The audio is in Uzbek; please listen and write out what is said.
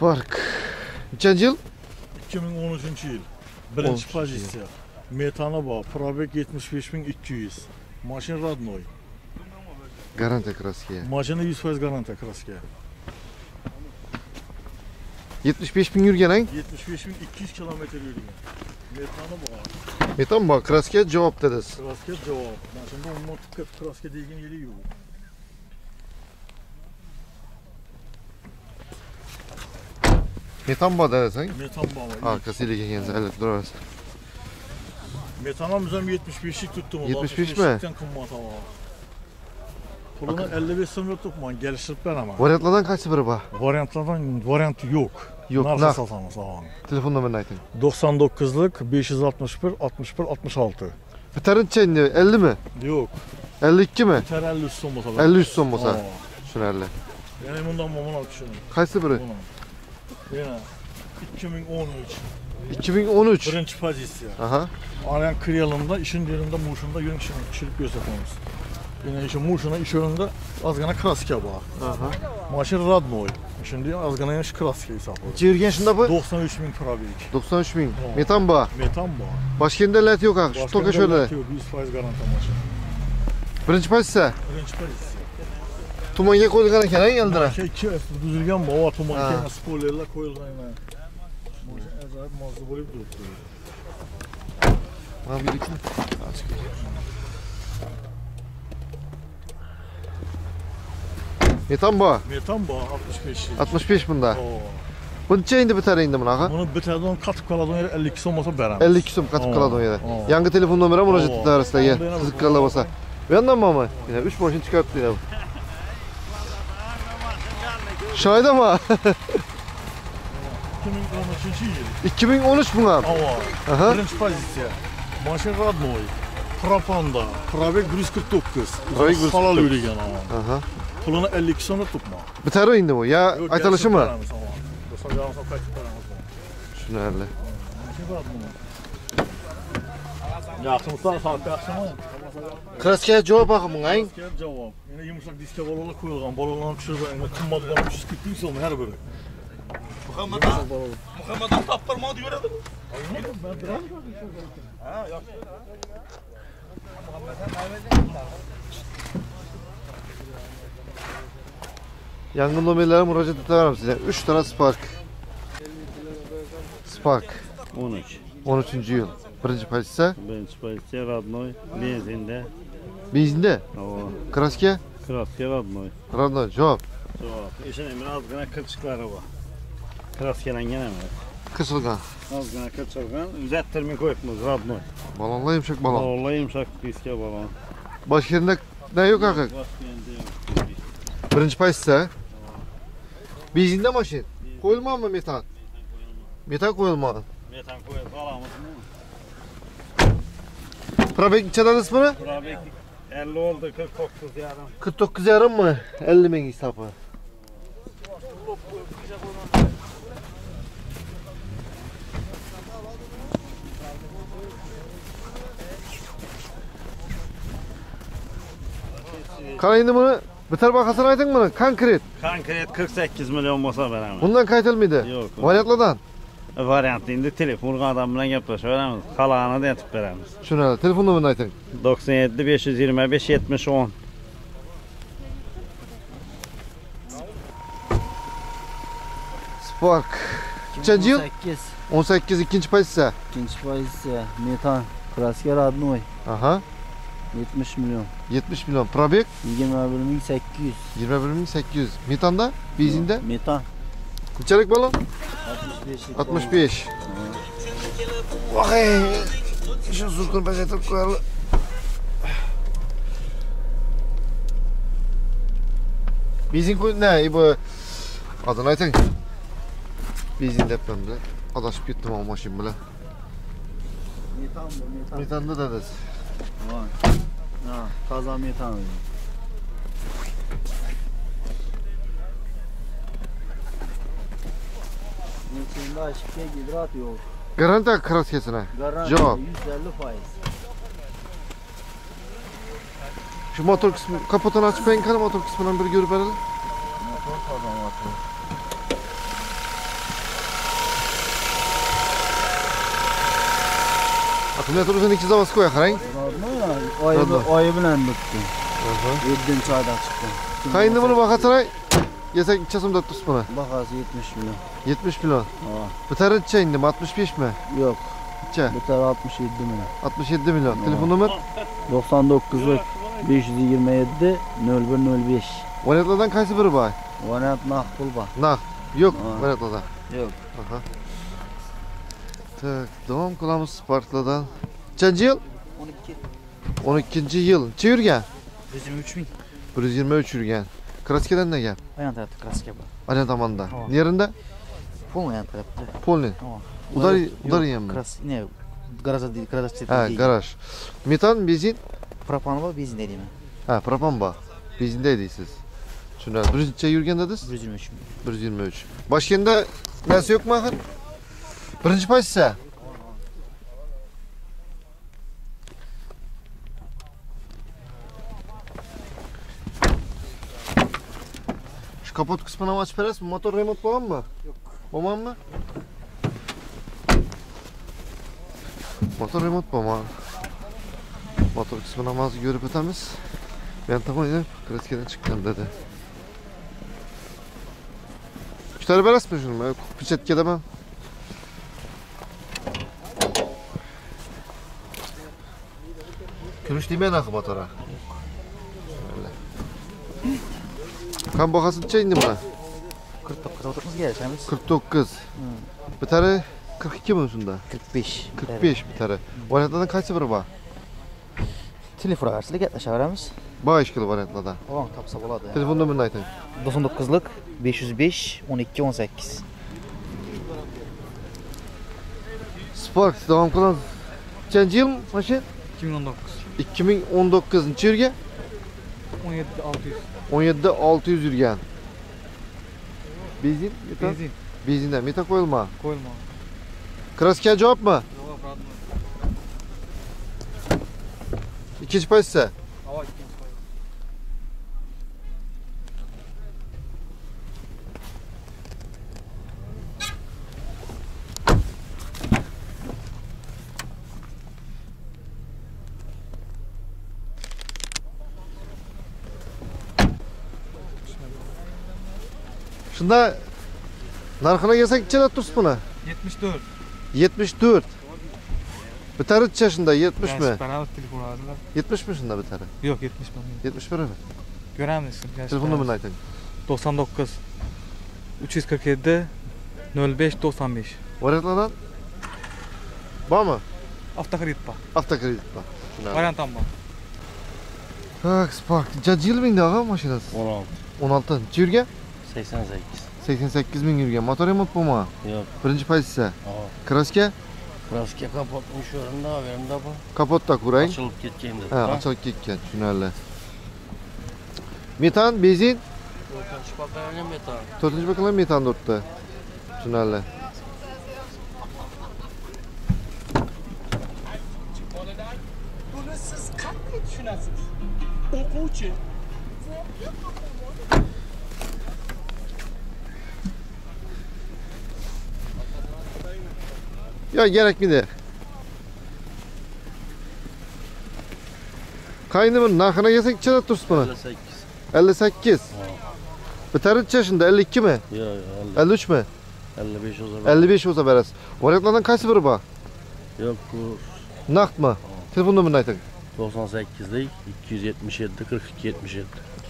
Spark. Nechanchi yil? 2013-yil. Birinchi pozitsiya. Metana bor. Probek 75200. Mashina родной. Garantiya kraska. Mashina 100% garantiya kraska. 75.000 yurgan-ang? 75200 kilometr yurgan. Metana bor. Metan bor, kraska javob dedingiz. Kraska javob. Mashina umuman tikka kraska degan yeri yo'q. Metan bor dedingiz-ang? Metan bor. Arkasiga kelgansiz, albatta turasiz. Metanimiz ham 75'lik tuttum. 75 mi? Pulunu 55 so'mga tutman, geliştirib beraman. Variantlardan qaysi biri bor? Varianti yo'q. Yo'q, narx sotamiz. Telefon nomerini ayting. 99'lik 561 61 66. Bitarincha endi 50 mi? Yo'q. 52 mi? Bitar 53 so'm bo'lsa. 53 so'm bo'lsa. Tushunarli. Yana bundan mana tushuning. Qaysi biri? Yana 2013. 2013. Birinchi pozitsiya. Aha. Arayan kriyalımda, işin yerinde muşunda yön işini pişirip göstermemiz. Yine işin muşuna, iş önünde azgana kraska var. Aha. Maşin radnoy. Şimdi azgana yaş kraska hesabı. Yurgan shunda bu? 93.000 probek. 93.000. Metan bor. Metan var. Boshqa lat yo'q ha. Shu to'ka şöyle. 100% garanti maşin. Birinchi pozitsiya. Birinchi pozitsiya. Tumanga qo'yilgan ekan-a yildira. Ikki düzülgen baba tuman spoilerlar qo'yilgan. Maşin ajoyib mavzu bo'lib turibdi. Mana bu ikki. Metan bor. Metan bor 65. 65 bunda. Buncha endi bitar endi bunaqa. Buni bitardan qatib qoladigan yer 52 so'm bo'lsa beramiz. 52 so'm qatib qoladi u yerda. Yangi telefon nomeri murojaat etasiz sizlarga. Qiziqqanlar bo'lsa. Bu yerdan bormi? Yana 3 mashina chiqaribdi yana. Shoydami? 2013-yil. 2013 bu ham. Aha. Birinchi pozitsiya. Mashina родной. Proponda. Probek 149. Halol yurgan ham. Aha. Pulini 52 so'mga tutma. Bitar endi bu. Ya aytilishimi? Tushunarli. Yaxshimsan, sağ yaxshimi? Kraska javob baxim bunga-ang. Kraska javob. Yana yumshoq diska bolalar qo'yilgan. Bolalarni tushirgan, qimmat bo'lib 340 ming so'm har biri. Muhammaddan toptirmadi yuradi. Ha, yo'q. Yangi nomerlari murojaat etaveramiz sizga. 3 ta Spark. Spark 13. 13-yil. Birinchi pozitsiya. Birinchi pozitsiya родной. Benzinda. Benzinda? Kraska? Kraska родной. Rodnoy javob. Javob. Ishini men ozgina qilchiqlari bor. Kraskalangan emas. Qisilgan. Ozgina qilchiqgan. Uzattirmay qo'yibmiz родной. Balonlar yumshoq balon. Balonlar yumshoq diska balon. Boshqa yerda ne yo'q axir? Birinchi pozitsiya. Benzinda mashin. Qo'yilmadimi metan? Metan qo'yilmadi. Metan qo'yib olamizmi? Probek nechadan ismi? Probek 50 oldu, 49 yarım. 49 yarım mı? 50 ming hesabı. Qara endi buni bitar bahasini ayting buni, konkret. Konkret 48 milyon bo'lsa beraman. Bundan qaytilmaydi. Yo'q. Variantlardan. Variantni endi telefon odam bilan gaplashaveramiz. Qolganini aytib beramiz. Tushunadi. Telefon nomerini ayting. 97 525 70 10. Spark. Kaçıncı yıl? 18 ikinci pozitsiya. İkinci pozitsiya. Metan. Kraska родной. Aha. 70 milyon. 70 milyon. Probek? 21.800. 21.800. Metanda? Benzinde? Metan. Neçalik balon? 65. 65. Vay. Şu zurkunu becertip koyalım. Benzin koy ne bu? Adını aytın. Benzin depemde. Adaşıp gittim o maşin bile. Metan bu, metan. Metanda dediniz. Vay. Ha, taza metan. İçinde aşıkta hidrat yok. Garanti kraskesine. Garanti Cevap. 150%. Şu motor kısmı, kaputunu açıp motor kısmından bir görüp verelim. Motor taza motor. Shunday tursin 2 zavos qo'ya qarang. Oyi bilan bitdi. 7-oyda chiqdi. Qayni buni baqa taray? Yesak necha so'm deb tursiz buni? Bahası 70 milyon. 70 million. Ha. Bitari necha endi? 65 mi? Yok. Necha? Bitar 67 milyon. 67 million. Telefon nomer? 99 527 0105. Variantlardan qaysi biri bor? Variant maqbul bor. Naq. Yo'q, Ha. variantlardan. Yok. Aha. Tak, davom qilamiz Sparklardan. Nechanchi yil? 12. 12-yil. Necha yurgan? 123 ming. 123 yurgan. Kraskadan ne gap? Ayan tarafta kraska bor. Ana tomonda. Ha. Nerida? Pol ayan tarafta. Polni. Udar yemmi? Ne? Garaja değil, garaj Ha, garaj. Metan, benzin? Propan var, benzin deyim. Ha, propan bor. Benzinde deysiz. Shunday. 100 necha yurgan dedingiz? 123 ming. 123. Boshkenda narsa yo'qmi axir? Birinchi pozitsiya. Şu kapot kısmını açıp verasın. Motor remont bo'lganmi? Yo'q. Bo'lganmi? Motor remont bo'lgan. Motor kısmını namazı görüp ötemiz. Ben tamam edip Kraskadan çıktım dedi. Kütahya berasizmi shuni? Pechatga daman. Kumush deyman axir motora. Qan bahası necha endi buni? 49 o'tirimiz kelishamiz. 49. Bitari 42 mi shunda? 45. 45 bitari. Variantlardan qaysi biri bor? Telefon arasida gaplashaveramiz. Bor ishkili variantlardan. O'g'on topsa bo'ladi. Telefon nomerini ayting. 99'lık 505 12 18. Spark davom qilamiz. Nechanchi yil mashin? 2019. 2019 yilga 17600. 17600 yurgan. Benzin? Metan? Benzin. Benzindan metan qo'yilma. Qo'yilma. Kraska javobmi? Javob radmi. Ikkinchi pozitsiya. Havo ikkinchi qo'y. Shunda narxini kelsak necha deb tursiz buni? 74. 74. Bitari necha shunda? 70 mi? Beraber telefon aldılar. 70 mi shunda bitari? Yok 70 mi? 71 mi? Göremiyorsun. Telefon numarini ayting. 99 347 05 95. Variantlardan bormi? Avtokredit bor. Avtokredit bor. Variant ham bor. Tak, Spark. Necha yil mingda og'a mashinasi? 16. 16. Necha yurgan? 88. 88 ming yurgan. Motor remont bo'lmagan. Yok. Birinchi pozitsiya. Aa. Kraska Kraska kapatmış yorunda haberimde bu. kapotda ko'rang. Açılıp ketken dedi. Ha, ochilib ketgan, tushunarli. Metan, benzin, Kaç bakalım metan. 4-chi bakalım metan o'tdi. Tushunarli. Buni siz qanday tushunasiz? O'quvchi. Ya gerekmidi. Kaynımın narxına gelsak necha deb tursiz buni? 58. 58. Bitari necha shunda? 52 mi? Yok yok 53 mi? 55 o zaman. 55 bo'lsa berasiz. Variantlardan qaysi biri bor? Yok bu Naqdmi? Telefon nomerini ayting. 98'lik 277 42 77.